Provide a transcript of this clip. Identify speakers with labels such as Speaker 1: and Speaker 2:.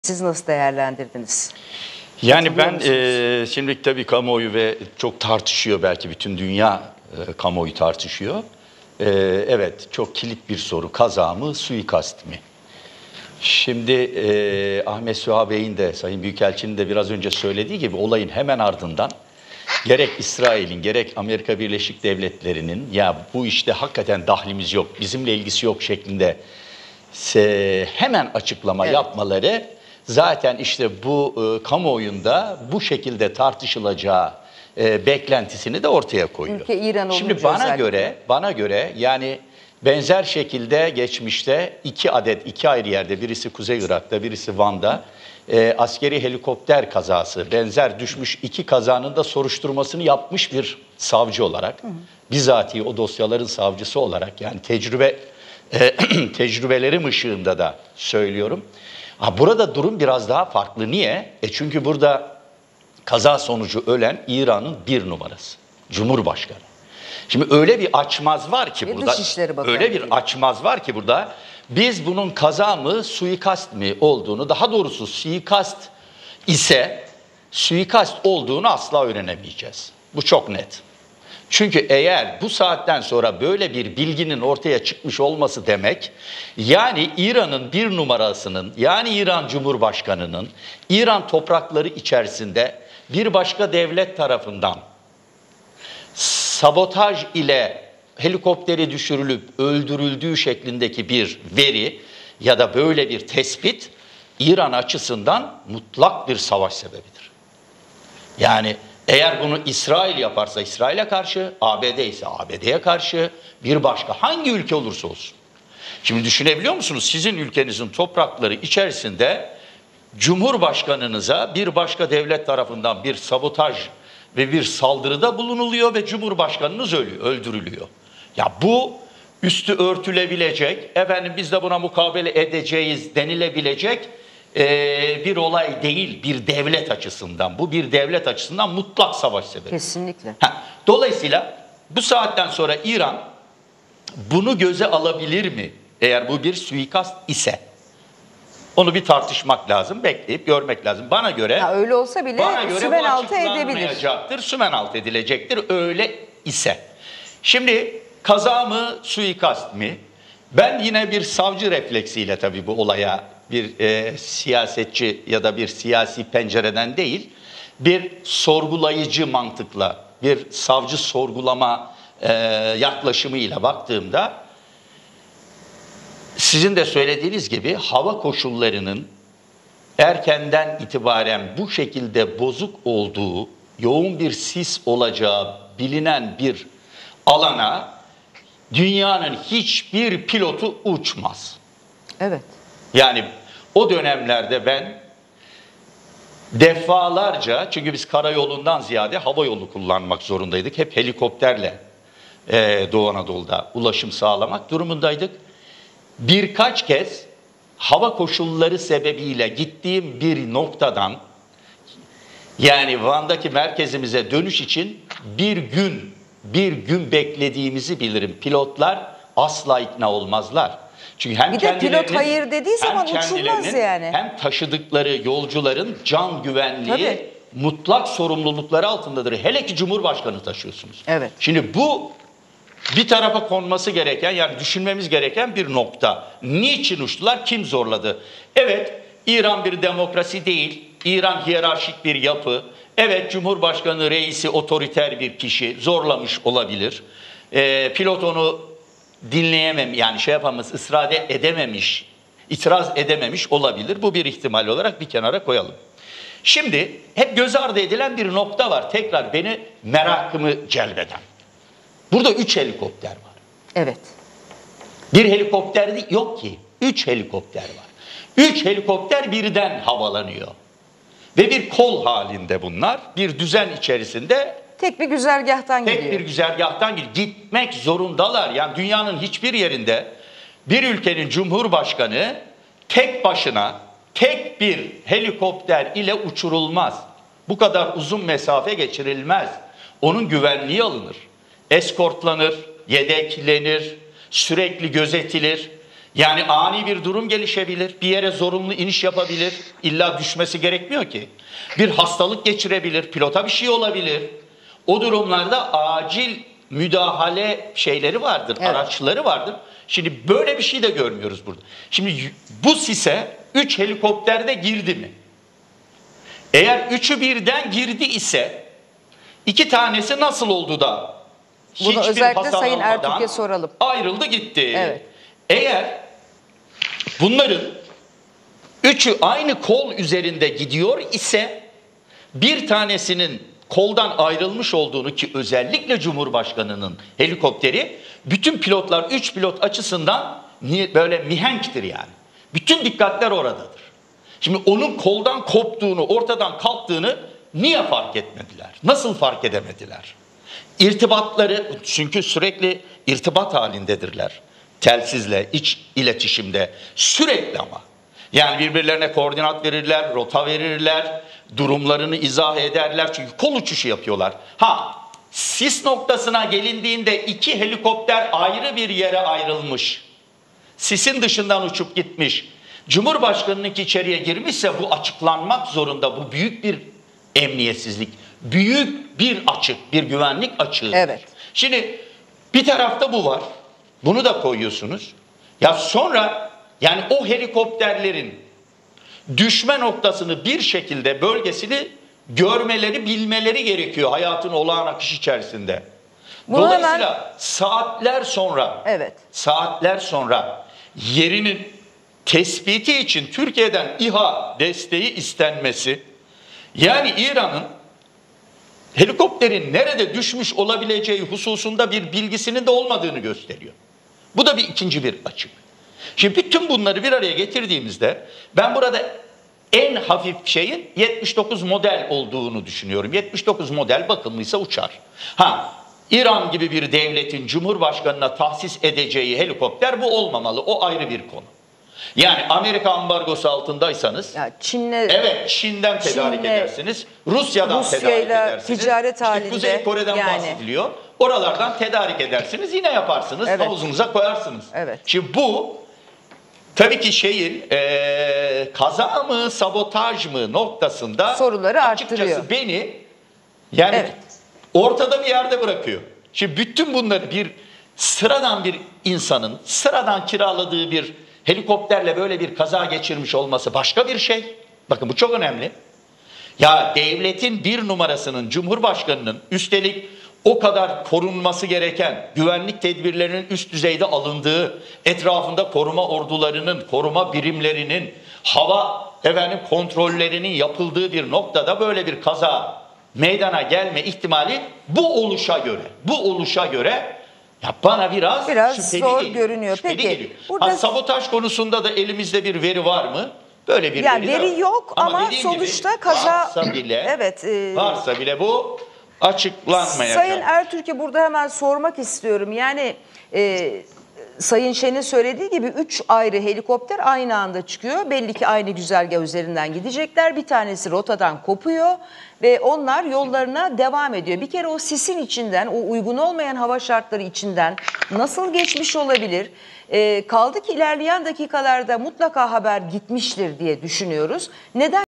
Speaker 1: Siz nasıl değerlendirdiniz?
Speaker 2: Yani ben
Speaker 1: Katılıyor
Speaker 2: şimdi tabii kamuoyu ve çok tartışıyor, belki bütün dünya kamuoyu tartışıyor. Evet, çok kilit bir soru: kaza mı, suikast mi? Şimdi Ahmet Süha Bey'in de, Sayın Büyükelçinin de biraz önce söylediği gibi olayın hemen ardından gerek İsrail'in gerek Amerika Birleşik Devletleri'nin ya bu işte hakikaten dahlimiz yok, bizimle ilgisi yok şeklinde hemen açıklama yapmaları zaten işte bu kamuoyunda bu şekilde tartışılacağı beklentisini de ortaya koyuyor.
Speaker 1: Ülke İran olunca
Speaker 2: Şimdi bana göre yani benzer şekilde geçmişte iki ayrı yerde, birisi Kuzey Irak'ta, birisi Van'da askeri helikopter kazası, benzer düşmüş iki kazanın da soruşturmasını yapmış bir savcı olarak, bizatihi o dosyaların savcısı olarak, yani tecrübelerim ışığında da söylüyorum. Burada durum biraz daha farklı. Niye? Çünkü burada kaza sonucu ölen İran'ın bir numarası, Cumhurbaşkanı. Şimdi öyle bir açmaz var ki burada, biz bunun kaza mı, suikast mi olduğunu, daha doğrusu suikast olduğunu asla öğrenemeyeceğiz. Bu çok net. Çünkü eğer bu saatten sonra böyle bir bilginin ortaya çıkmış olması demek, yani İran'ın bir numarasının, yani İran Cumhurbaşkanı'nın İran toprakları içerisinde bir başka devlet tarafından sabotaj ile helikopteri düşürülüp öldürüldüğü şeklindeki bir veri ya da böyle bir tespit İran açısından mutlak bir savaş sebebidir. Yani eğer bunu İsrail yaparsa İsrail'e karşı, ABD ise ABD'ye karşı, bir başka hangi ülke olursa olsun. Şimdi düşünebiliyor musunuz? Sizin ülkenizin toprakları içerisinde Cumhurbaşkanınıza bir başka devlet tarafından bir sabotaj ve bir saldırıda bulunuluyor ve Cumhurbaşkanınız öldürülüyor. Ya bu üstü örtülebilecek, efendim biz de buna mukabele edeceğiz denilebilecek bir olay değil, bir devlet açısından. Bu bir devlet açısından mutlak savaş sebebi.
Speaker 1: Kesinlikle.
Speaker 2: Dolayısıyla bu saatten sonra İran bunu göze alabilir mi? Eğer bu bir suikast ise. Onu bir tartışmak lazım, bekleyip görmek lazım. Bana göre
Speaker 1: öyle olsa bile sümenaltı edebilir.
Speaker 2: Açıklanmayacaktır, sümenaltı edilecektir öyle ise. Şimdi kaza mı, suikast mı? Ben yine bir savcı refleksiyle tabii bu olaya bir siyasetçi ya da bir siyasi pencereden değil, bir sorgulayıcı mantıkla, bir savcı sorgulama yaklaşımıyla baktığımda, sizin de söylediğiniz gibi hava koşullarının erkenden itibaren bu şekilde bozuk olduğu, yoğun bir sis olacağı bilinen bir alana dünyanın hiçbir pilotu uçmaz.
Speaker 1: Evet.
Speaker 2: Yani o dönemlerde ben defalarca, çünkü biz karayolundan ziyade hava yolu kullanmak zorundaydık. Hep helikopterle Doğu Anadolu'da ulaşım sağlamak durumundaydık. Birkaç kez hava koşulları sebebiyle gittiğim bir noktadan, yani Van'daki merkezimize dönüş için bir gün beklediğimizi bilirim. Pilotlar asla ikna olmazlar. Çünkü hem
Speaker 1: pilot hayır dediği zaman uçulmaz yani.
Speaker 2: Hem taşıdıkları yolcuların can güvenliği mutlak sorumlulukları altındadır. Hele ki Cumhurbaşkanı taşıyorsunuz.
Speaker 1: Evet.
Speaker 2: Şimdi bu bir tarafa konması gereken, yani düşünmemiz gereken bir nokta. Niçin uçtular? Kim zorladı? Evet, İran bir demokrasi değil. İran hiyerarşik bir yapı. Evet, Cumhurbaşkanı reisi otoriter bir kişi, zorlamış olabilir. Pilot onu dinleyemem, yani itiraz edememiş olabilir. Bu bir ihtimal olarak bir kenara koyalım. Şimdi hep göz ardı edilen bir nokta var. Tekrar beni merakımı celbeden. Burada 3 helikopter var.
Speaker 1: Evet.
Speaker 2: Bir helikopter yok ki. 3 helikopter var. 3 helikopter birden havalanıyor. Ve bir kol halinde bunlar. Bir düzen içerisinde.
Speaker 1: Tek bir güzergahtan
Speaker 2: gitmek zorundalar. Yani dünyanın hiçbir yerinde bir ülkenin cumhurbaşkanı tek başına tek bir helikopter ile uçurulmaz. Bu kadar uzun mesafe geçirilmez. Onun güvenliği alınır. Eskortlanır, yedeklenir, sürekli gözetilir. Yani ani bir durum gelişebilir, bir yere zorunlu iniş yapabilir, illa düşmesi gerekmiyor ki. Bir hastalık geçirebilir, pilota bir şey olabilir. O durumlarda acil müdahale şeyleri vardır,
Speaker 1: Evet.
Speaker 2: araçları vardır. Şimdi böyle bir şey de görmüyoruz burada. Şimdi bu sise 3 helikopter de girdi mi? Eğer üçü birden girdi ise 2 tanesi nasıl oldu da
Speaker 1: Bunu
Speaker 2: hiçbir
Speaker 1: özellikle
Speaker 2: hasar
Speaker 1: Sayın
Speaker 2: almadan
Speaker 1: Ertürk'e soralım.
Speaker 2: ayrıldı gitti.
Speaker 1: Evet.
Speaker 2: Eğer bunların üçü aynı kol üzerinde gidiyor ise bir tanesinin koldan ayrılmış olduğunu, ki özellikle Cumhurbaşkanı'nın helikopteri bütün pilotlar, 3 pilot açısından böyle mihenktir yani. Bütün dikkatler oradadır. Şimdi onun koldan koptuğunu, ortadan kalktığını niye fark etmediler? Nasıl fark edemediler? İrtibatları, çünkü sürekli irtibat halindedirler. Telsizle, iç iletişimde sürekli ama. Yani birbirlerine koordinat verirler, rota verirler, durumlarını izah ederler. Çünkü kol uçuşu yapıyorlar. Ha, sis noktasına gelindiğinde 2 helikopter ayrı bir yere ayrılmış. Sisin dışından uçup gitmiş. Cumhurbaşkanı'nınki içeriye girmişse bu açıklanmak zorunda. Bu büyük bir emniyetsizlik. Büyük bir açık, bir güvenlik açığı.
Speaker 1: Evet.
Speaker 2: Şimdi bir tarafta bu var. Bunu da koyuyorsunuz. Ya sonra yani o helikopterlerin düşme noktasını bir şekilde, bölgesini görmeleri, bilmeleri gerekiyor hayatın olağan akışı içerisinde.
Speaker 1: Bunu
Speaker 2: Dolayısıyla
Speaker 1: hemen...
Speaker 2: saatler sonra yerinin tespiti için Türkiye'den İHA desteği istenmesi, yani İran'ın helikopterin nerede düşmüş olabileceği hususunda bir bilgisinin de olmadığını gösteriyor. Bu da ikinci bir açık. Şimdi bütün bunları bir araya getirdiğimizde ben burada en hafif şeyin 79 model olduğunu düşünüyorum. 79 model bakımlıysa uçar. Ha, İran gibi bir devletin Cumhurbaşkanı'na tahsis edeceği helikopter bu olmamalı. O ayrı bir konu. Yani Amerika ambargosu altındaysanız,
Speaker 1: Ya
Speaker 2: Çin'den tedarik edersiniz, Rusya'dan tedarik edersiniz.
Speaker 1: Ticaret halinde,
Speaker 2: Kuzey Kore'den bahsediliyor. Oralardan tedarik edersiniz, yine yaparsınız, havuzunuza koyarsınız.
Speaker 1: Evet.
Speaker 2: Şimdi bu tabii ki şeyin kaza mı, sabotaj mı noktasında
Speaker 1: soruları
Speaker 2: açıkçası
Speaker 1: arttırıyor.
Speaker 2: beni yani ortada bir yerde bırakıyor. Şimdi bütün bunları bir sıradan bir insanın sıradan kiraladığı bir helikopterle böyle bir kaza geçirmiş olması başka bir şey. Bakın bu çok önemli. Ya devletin bir numarasının, Cumhurbaşkanı'nın, üstelik o kadar korunması gereken güvenlik tedbirlerinin üst düzeyde alındığı, etrafında koruma ordularının, koruma birimlerinin, hava kontrollerinin yapıldığı bir noktada böyle bir kaza meydana gelme ihtimali bu oluşa göre ya bana biraz şüpheli
Speaker 1: zor
Speaker 2: geliyor.
Speaker 1: görünüyor. Peki
Speaker 2: burada sabotaj konusunda da elimizde bir veri var mı? Böyle bir
Speaker 1: veri yok ama sonuçta kaza
Speaker 2: varsa bile bu açıklanmayacak.
Speaker 1: Sayın Ertürk'e burada hemen sormak istiyorum. Yani Sayın Şen'in söylediği gibi 3 ayrı helikopter aynı anda çıkıyor. Belli ki aynı güzergah üzerinden gidecekler. Bir tanesi rotadan kopuyor ve onlar yollarına devam ediyor. Bir kere o sisin içinden, o uygun olmayan hava şartları içinden nasıl geçmiş olabilir? Kaldı ki ilerleyen dakikalarda mutlaka haber gitmiştir diye düşünüyoruz. Neden?